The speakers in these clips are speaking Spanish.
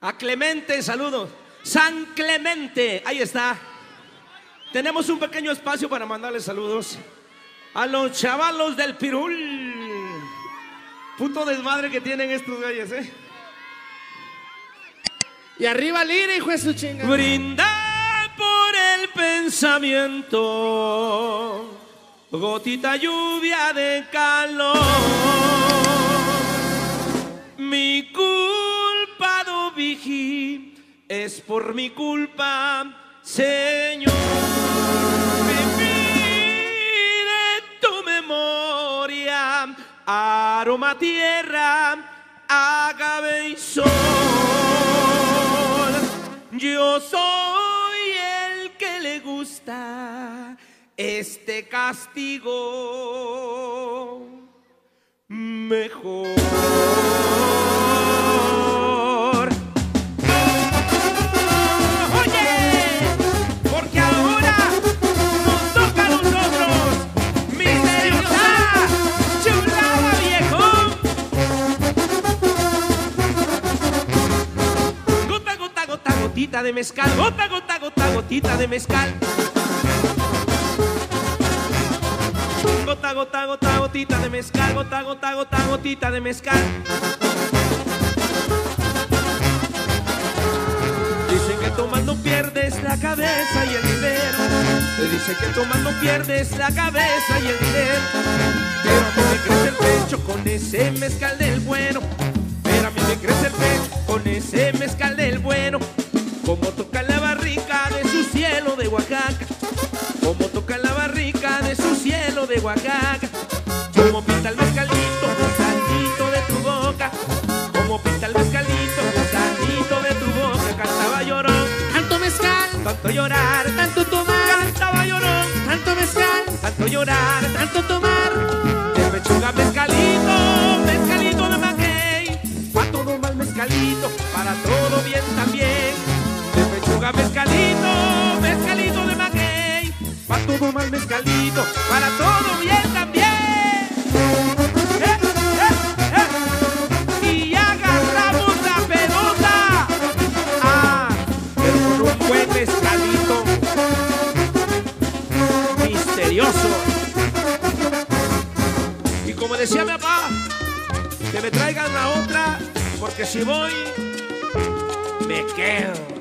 A Clemente, saludos. San Clemente, ahí está. Tenemos un pequeño espacio para mandarles saludos a los chavalos del Pirul. Puto desmadre que tienen estos güeyes, Y arriba Lira, hijo de su chingada. Brinda por el pensamiento, gotita lluvia de calor. Mi culpa, do vigí, es por mi culpa, Señor. Vivir de tu memoria, aroma tierra, agave y sol. Yo soy el que le gusta este castigo mejor. Oye, porque ahora nos toca a nosotros, misteriosa chulada, viejo. Gota, gota, gota, gotita de mezcal. Gota, gota, gota, gotita de mezcal. Gota, gota, gota, gotita de mezcal. Gota, gota, gota, gotita de mezcal. Dicen que tomando pierdes la cabeza y el dinero. Te dicen que tomando pierdes la cabeza y el dinero. Pero a mí me crece el pecho con ese mezcal del bueno. Pero a mí me crece el pecho con ese mezcal del bueno. Como toca la barrica de su cielo de Oaxaca. Como toca la barrica de su cielo de Oaxaca. Como pinta el mezcalito, gusanito de tu boca. Como pinta el mezcalito, gusanito de tu boca. Cantaba Llorón, Tanto mezcal, tanto llorar, tanto tomar. cantaba Llorón, Tanto mezcal, tanto llorar, tanto tomar. de pechuga mezcalito, mezcalito de maguey. Pa' todo mal mezcalito, para todo bien también. De pechuga mezcalito, mezcalito de maguey. Pa' todo mal mezcalito, para todo bien también. Y agarramos la pelota. Ah, pero con un buen mezcalito misterioso. Y como decía mi papá, que me traigan la otra, porque si voy, me quedo.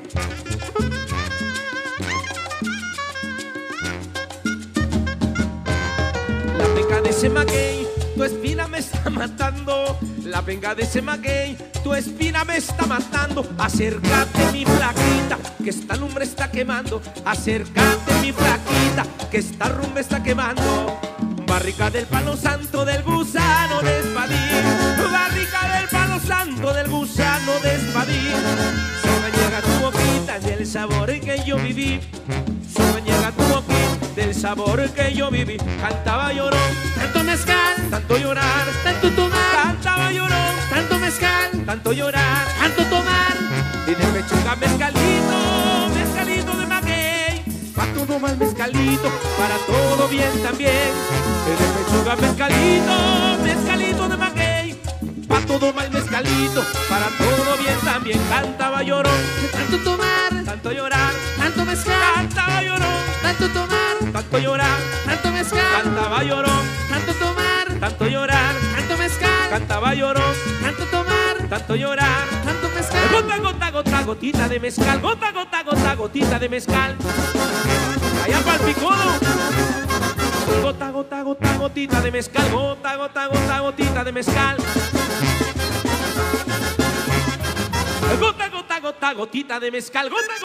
La penca de ese maguey, tu espina me está matando. La penca de ese maguey, tu espina me está matando. Acércate, mi flaquita, que esta lumbre está quemando. Acércate, mi flaquita, que esta rumba está quemando. Barrica del palo santo del gusano de espadín. Barrica del palo santo del gusano de espadín. Se me llega tu boquita del sabor que yo viví. Se me llega tu boquita del sabor que yo viví. Cantaba Llorón, Tanto mezcal, tanto llorar, tanto tomar. cantaba Llorón, Tanto mezcal, tanto llorar. tanto tomar. Y de pechuga mezcalito, mezcalito de maguey. Pa' todo mal mezcalito, para todo bien también. Y de pechuga mezcalito, mezcalito de maguey. Pa' todo mal mezcalito, para todo bien también. Cantaba Llorón, Tanto tomar, tanto llorar, tanto mezcal, cantaba Llorón, tanto tomar. tanto llorar, Tanto mezcal, cantaba Llorón, tanto tomar. tanto llorar, Tanto mezcal, cantaba Llorón, tanto tomar. tanto llorar. Tanto mezcal, Gota, gota, gota, gotita de mezcal. Gota, gota, gota, gotita de mezcal. Allá para el picudo. Gota, gota, gota, gotita de mezcal. Gota, gota, gota, gotita de mezcal. Gota, gota, gota, gotita de mezcal. Gota,